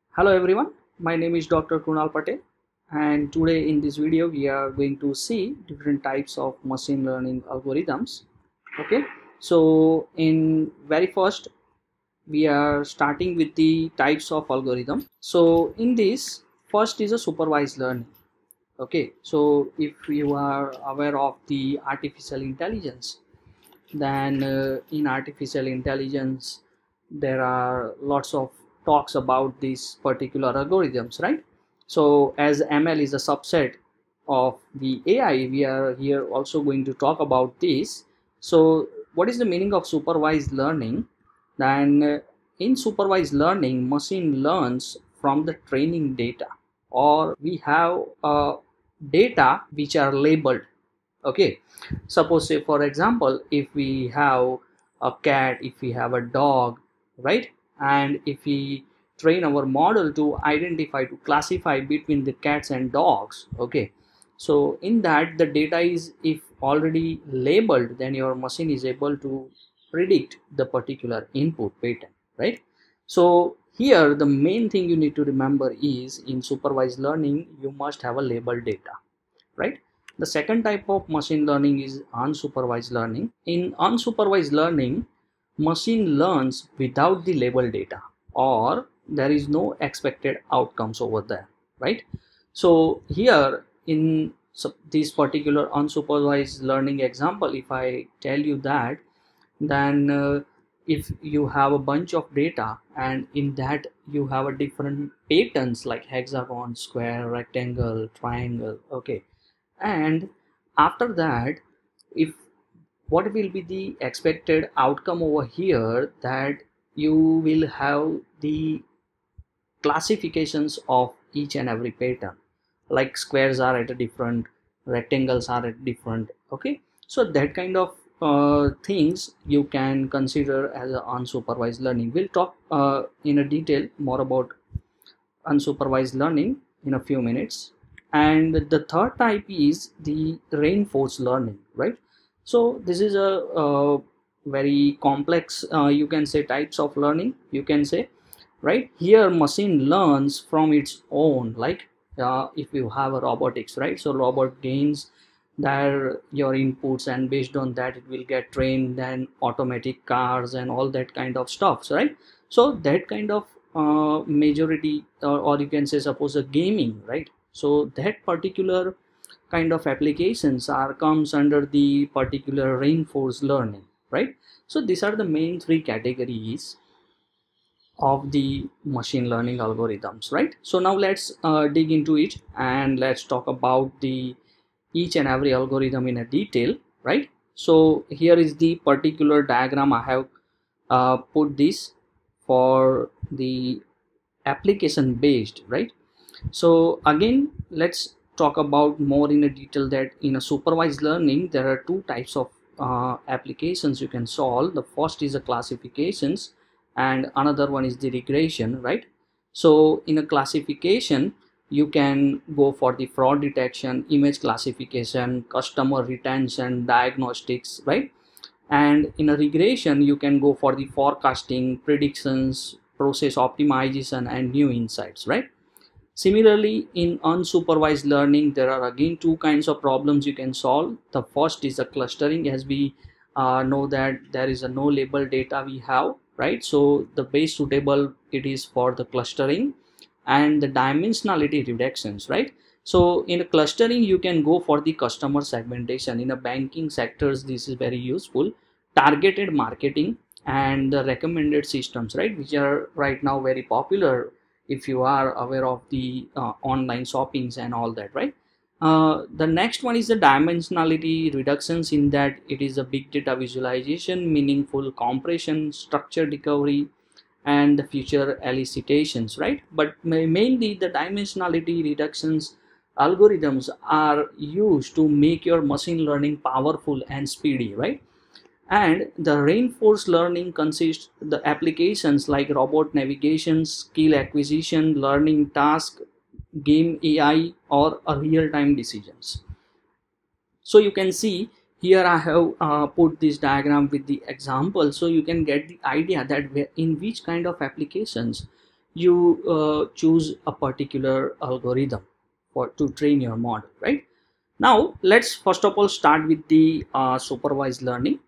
Hello everyone, my name is Dr. Kunal Patel, and today in this video we are going to see different types of machine learning algorithms. Okay, so in very first we are starting with the types of algorithm. So in this first is a supervised learning. Okay, so if you are aware of the artificial intelligence, then in artificial intelligence there are lots of talks about these particular algorithms, right? So as ML is a subset of the AI, we are here also going to talk about this. So what is the meaning of supervised learning? Then in supervised learning, machine learns from the training data, or we have data which are labeled. Okay, suppose say for example, if we have a cat, if we have a dog, right, and if we train our model to identify, to classify between the cats and dogs. Okay, so in that the data is if already labeled, then your machine is able to predict the particular input pattern, right? So here the main thing you need to remember is in supervised learning you must have a labeled data, right? The second type of machine learning is unsupervised learning. In unsupervised learning, machine learns without the label data, or there is no expected outcomes over there, right? So here in this particular unsupervised learning example, if I tell you that, then if you have a bunch of data and in that you have a different patterns like hexagon, square, rectangle, triangle. Okay, and after that, if what will be the expected outcome over here, that you will have the classifications of each and every pattern, like squares are at a different, rectangles are at different. Okay, so that kind of things you can consider as a unsupervised learning. We'll talk in a detail more about unsupervised learning in a few minutes. And the third type is the reinforced learning, right? So this is a very complex, you can say, types of learning, you can say, right? Here machine learns from its own, like if you have a robotics, right? So robot gains their your inputs, and based on that it will get trained, then automatic cars and all that kind of stuff, right? So that kind of majority, or you can say suppose a gaming, right? So that particular kind of applications are comes under the particular reinforced learning, right? So these are the main three categories of the machine learning algorithms, right? So now let's dig into it and let's talk about the each and every algorithm in a detail, right? So here is the particular diagram I have put this for the application based, right? So again, let's talk about more in a detail that in a supervised learning there are two types of applications you can solve. The first is the classifications and another one is the regression, right? So in a classification you can go for the fraud detection, image classification, customer retention, diagnostics, right? And in a regression you can go for the forecasting, predictions, process optimization and new insights, right? Similarly, in unsupervised learning, there are again two kinds of problems you can solve. The first is the clustering, as we know that there is a no label data we have, right? So the base suitable it is for the clustering, and the dimensionality reductions, right? So in a clustering, you can go for the customer segmentation. In a banking sectors, this is very useful. Targeted marketing and the recommended systems, right, which are right now very popular if you are aware of the online shoppings and all that, right? The next one is the dimensionality reductions. In that it is a big data visualization, meaningful compression, structure recovery and the future elicitations, right? But mainly the dimensionality reductions algorithms are used to make your machine learning powerful and speedy, right? And the reinforced learning consists the applications like robot navigation, skill acquisition, learning task, game AI, or a real-time decisions. So you can see here I have put this diagram with the example, so you can get the idea that in which kind of applications you choose a particular algorithm to train your model, right? Now let's first of all start with the supervised learning.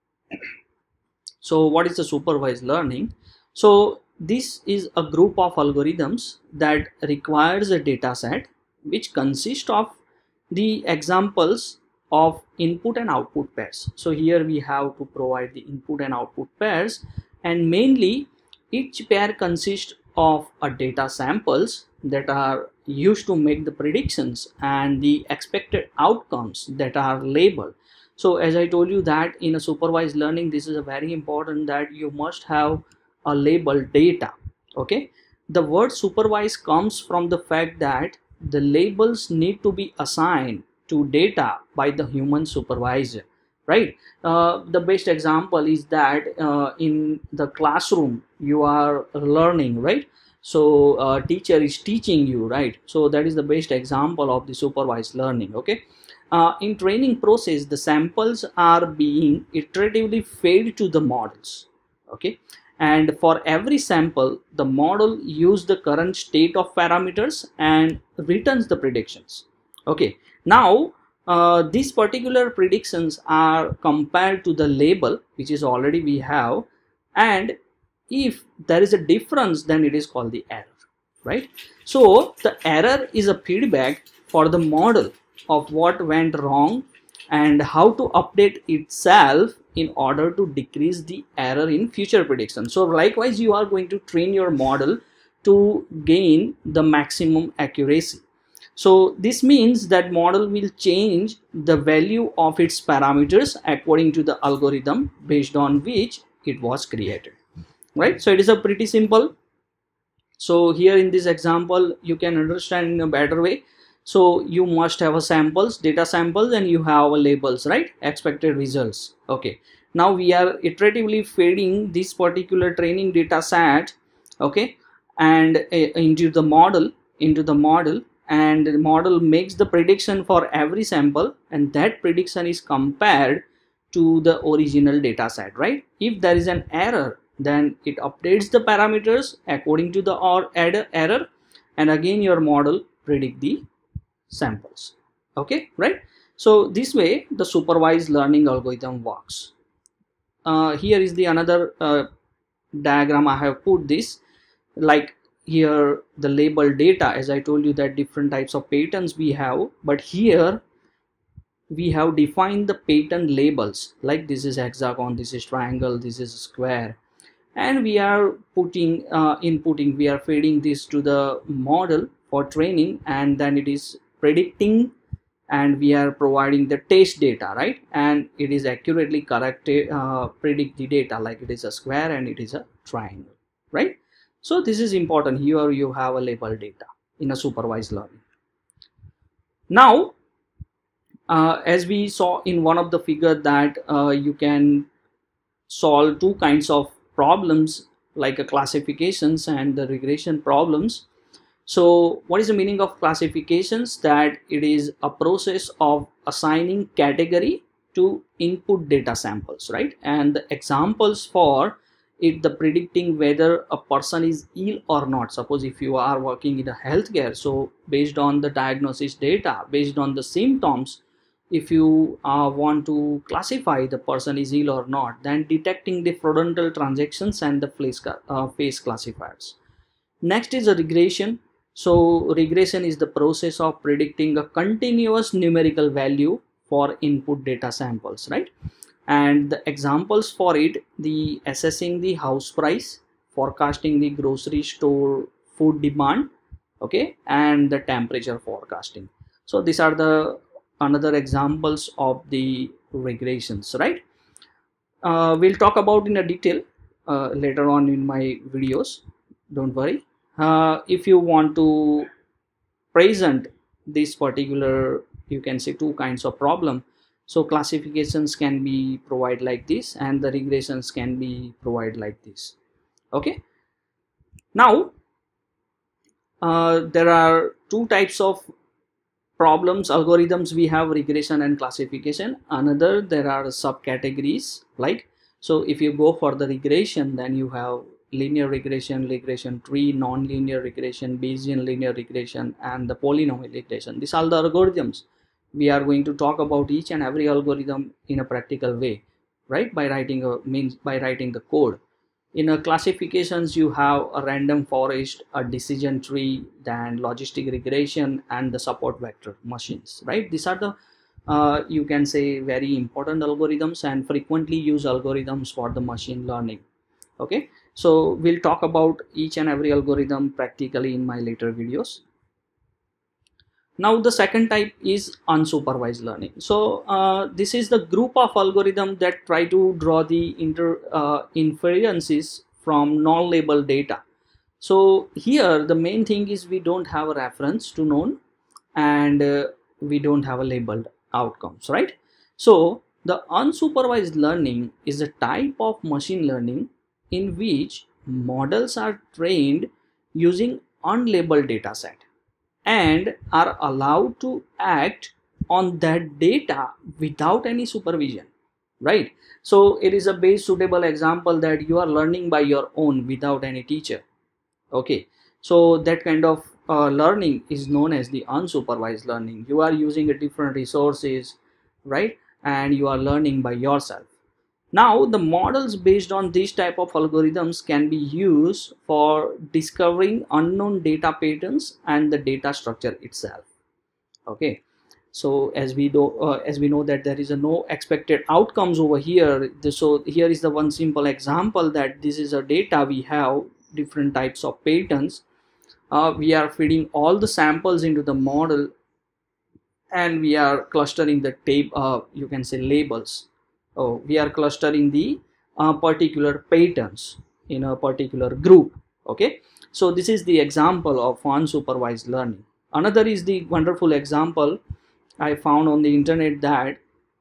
So what is the supervised learning? So this is a group of algorithms that requires a data set which consists of the examples of input and output pairs. So here we have to provide the input and output pairs, and mainly each pair consists of a data samples that are used to make the predictions and the expected outcomes that are labeled. So as I told you that in a supervised learning, this is a very important that you must have a labeled data. Okay, the word supervised comes from the fact that the labels need to be assigned to data by the human supervisor, right? The best example is that in the classroom you are learning, right? So teacher is teaching you, right? So that is the best example of the supervised learning. Okay, in training process, the samples are being iteratively fed to the models. Okay, and for every sample the model uses the current state of parameters and returns the predictions. Okay, now these particular predictions are compared to the label which is already we have, and if there is a difference then it is called the error, right? So the error is a feedback for the model of what went wrong and how to update itself in order to decrease the error in future predictions. So likewise you are going to train your model to gain the maximum accuracy. So this means that model will change the value of its parameters according to the algorithm based on which it was created, right? So it is a pretty simple. So here in this example you can understand in a better way. So you must have a samples, data samples, and you have a labels, right? Expected results. Okay, now we are iteratively feeding this particular training data set, okay, and into the model, and the model makes the prediction for every sample, and that prediction is compared to the original data set, right? If there is an error, then it updates the parameters according to the error, and again your model predict the samples. Okay, right? So this way the supervised learning algorithm works. Here is the another diagram I have put this, like here the label data, as I told you that different types of patterns we have, but here we have defined the pattern labels, like this is hexagon, this is triangle, this is square, and we are putting inputting, we are feeding this to the model for training, and then it is predicting, and we are providing the test data, right? And it is accurately corrected predict the data like it is a square and it is a triangle, right? So this is important. Here you have a label data in a supervised learning. Now as we saw in one of the figure that you can solve two kinds of problems, like a classifications and the regression problems. So what is the meaning of classifications? That it is a process of assigning category to input data samples, right? And the examples for it, the predicting whether a person is ill or not. Suppose if you are working in a healthcare, so based on the diagnosis data, based on the symptoms, if you want to classify the person is ill or not, then detecting the frontal transactions and the face classifiers. Next is a regression. So regression is the process of predicting a continuous numerical value for input data samples, right? And the examples for it, the assessing the house price, forecasting the grocery store food demand, okay, and the temperature forecasting. So these are the another examples of the regressions, right? We'll talk about in a detail later on in my videos, don't worry. If you want to present this particular, you can say two kinds of problem, so classifications can be provided like this and the regressions can be provided like this. Okay, now there are two types of problems algorithms we have, regression and classification. Another, there are subcategories, like, so if you go for the regression, then you have linear regression, regression tree, non-linear regression, Bayesian linear regression, and the polynomial regression. These are the algorithms. We are going to talk about each and every algorithm in a practical way, right? By writing the code. In a classifications, you have a random forest, a decision tree, then logistic regression, and the support vector machines, right? These are the you can say very important algorithms and frequently used algorithms for the machine learning. Okay, so we'll talk about each and every algorithm practically in my later videos. Now the second type is unsupervised learning. So this is the group of algorithms that try to draw the inferences from non-labeled data. So here the main thing is we don't have a reference to known, and we don't have a labeled outcomes, right? So the unsupervised learning is a type of machine learning in which models are trained using unlabeled data set and are allowed to act on that data without any supervision, right? So it is a base suitable example that you are learning by your own without any teacher. Okay, so that kind of learning is known as the unsupervised learning. You are using a different resources, right? And you are learning by yourself. Now the models based on these type of algorithms can be used for discovering unknown data patterns and the data structure itself. Okay, so as we know that there is a no expected outcomes over here. So here is the one simple example that this is a data. We have different types of patterns. We are feeding all the samples into the model, and we are clustering the you can say labels. We are clustering the particular patterns in a particular group. Okay, so this is the example of unsupervised learning. Another is the wonderful example I found on the internet, that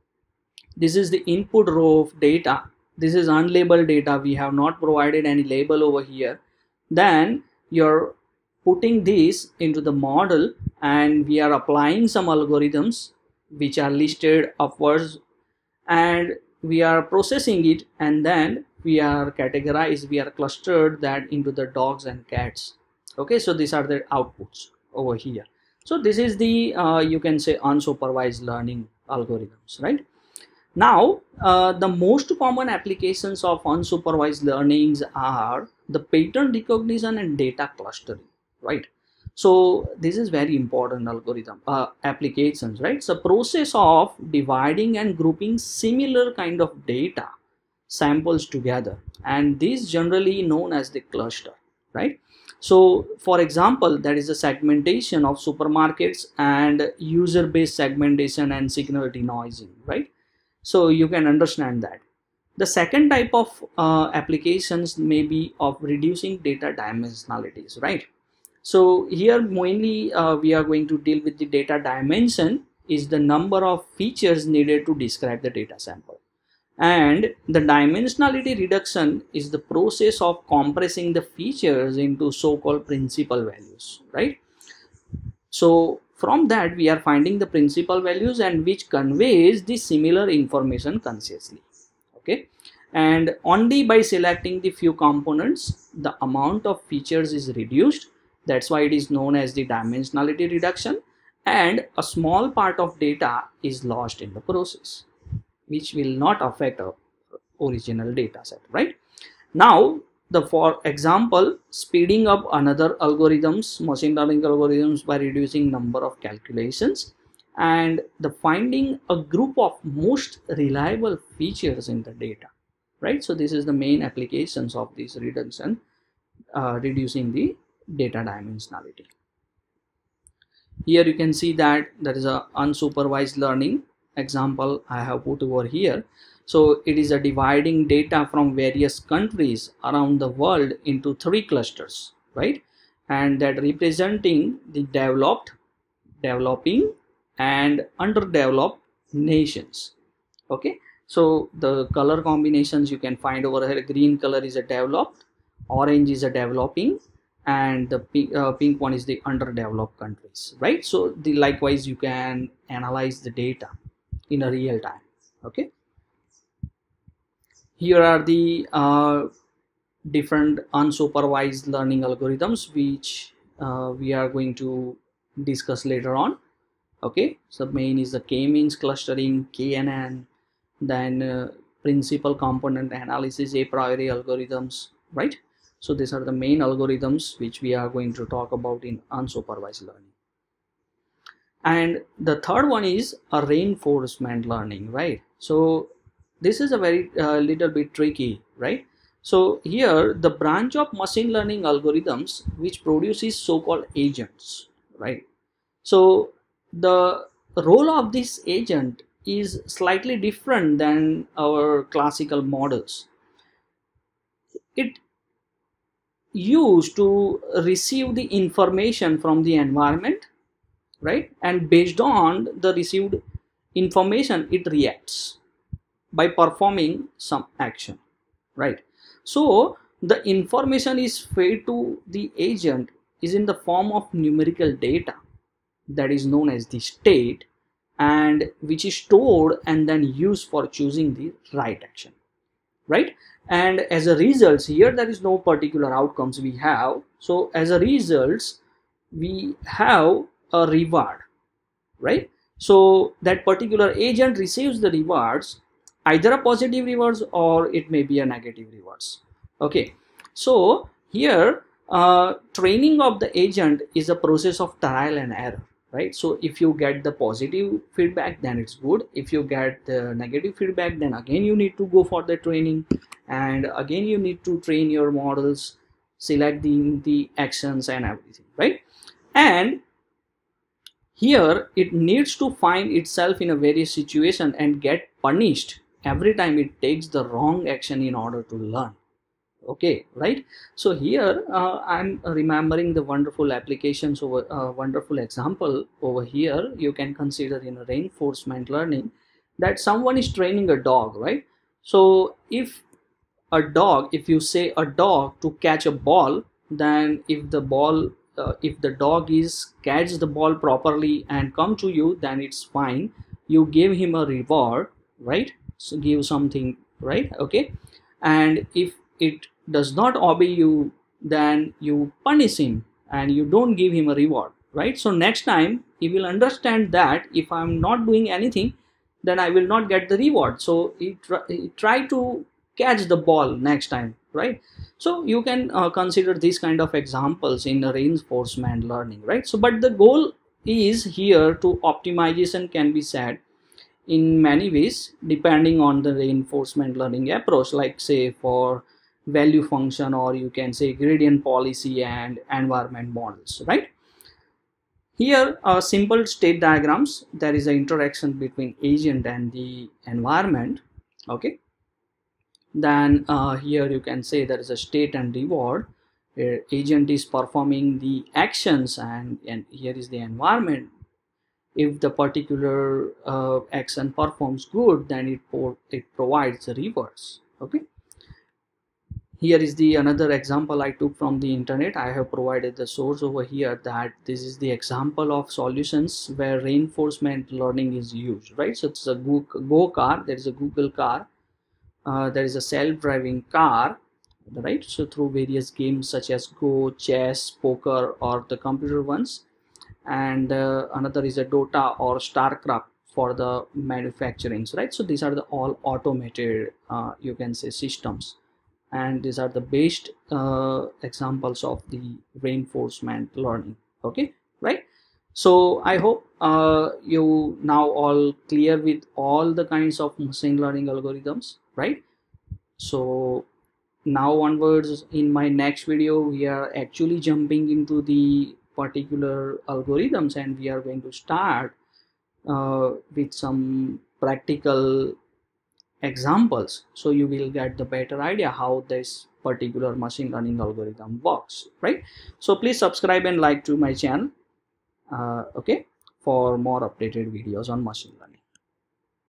this is the input row of data. This is unlabeled data. We have not provided any label over here. Then you're putting this into the model, and we are applying some algorithms which are listed upwards, and we are processing it, and then we are clustered that into the dogs and cats. Okay, so these are the outputs over here. So this is the you can say unsupervised learning algorithms, right? Now the most common applications of unsupervised learnings are the pattern recognition and data clustering, right? So this is very important algorithm applications, right? So process of dividing and grouping similar kind of data samples together, and this generally known as the cluster, right? So for example, that is a segmentation of supermarkets and user-based segmentation and signal denoising, right? So you can understand that. The second type of applications may be of reducing data dimensionalities, right? So here mainly we are going to deal with the data dimension is the number of features needed to describe the data sample, and the dimensionality reduction is the process of compressing the features into so-called principal values, right? So from that we are finding the principal values and which conveys the similar information consciously. Okay, and only by selecting the few components the amount of features is reduced. That's why it is known as the dimensionality reduction, and a small part of data is lost in the process, which will not affect our original data set, right? Now for example, speeding up another algorithms, machine learning algorithms, by reducing number of calculations and the finding a group of most reliable features in the data, right? So this is the main applications of this reduction, reducing the data dimensionality. Here you can see that there is a unsupervised learning example I have put over here. So it is a dividing data from various countries around the world into 3 clusters, right? And that representing the developed, developing, and underdeveloped nations. Okay, so the color combinations you can find over here. Green color is a developed, orange is a developing, and the pink one is the underdeveloped countries, right? So the likewise you can analyze the data in a real time. Okay, here are the different unsupervised learning algorithms, which we are going to discuss later on. Okay, so main is the k-means clustering, KNN, then principal component analysis, a priori algorithms, right? So these are the main algorithms which we are going to talk about in unsupervised learning. And the third one is a reinforcement learning, right? So this is a very little bit tricky, right? So here the branch of machine learning algorithms which produces so-called agents, right? So the role of this agent is slightly different than our classical models. It used to receive the information from the environment, right? And based on the received information, it reacts by performing some action, right? So the information is fed to the agent is in the form of numerical data that is known as the state, and which is stored and then used for choosing the right action, right? And as a result, here there is no particular outcomes we have. So as a result, we have a reward, right? So that particular agent receives the rewards, either a positive rewards or it may be a negative rewards. Okay, so here training of the agent is a process of trial and error, right? So if you get the positive feedback, then it's good. If you get the negative feedback, then again you need to go for the training, and again you need to train your models, selecting the actions and everything, right? And here it needs to find itself in a various situation and get punished every time it takes the wrong action in order to learn. Okay, right? So here I'm remembering the wonderful applications over wonderful example over here. You can consider in a reinforcement learning that someone is training a dog, right? So if you say a dog to catch a ball, then if the dog is catch the ball properly and come to you, then it's fine. You give him a reward, right? So give something, right? Okay, and if it does not obey you, then you punish him and you don't give him a reward, right? So next time he will understand that if I'm not doing anything, then I will not get the reward. So he try to catch the ball next time, right? So you can consider these kind of examples in reinforcement learning, right? So but the goal is here to optimization can be said in many ways depending on the reinforcement learning approach, like say for value function, or you can say gradient policy and environment models, right? Here are simple state diagrams. There is an interaction between agent and the environment. Okay, then here you can say there is a state and reward where agent is performing the actions, and here is the environment. If the particular action performs good, then it provides the rewards. Okay, here is the another example I took from the internet. I have provided the source over here, that this is the example of solutions where reinforcement learning is used, right? So it's a Go car, there is a Google car, there is a self-driving car, right? So through various games such as Go, chess, poker, or the computer ones, and another is a Dota or StarCraft for the manufacturing, right? So these are the all automated you can say systems, and these are the best examples of the reinforcement learning. Okay, right? So I hope you now all clear with all the kinds of machine learning algorithms, right? So now onwards in my next video, we are actually jumping into the particular algorithms, and we are going to start with some practical examples, so you will get the better idea how this particular machine learning algorithm works, right? So please subscribe and like to my channel, okay, for more updated videos on machine learning.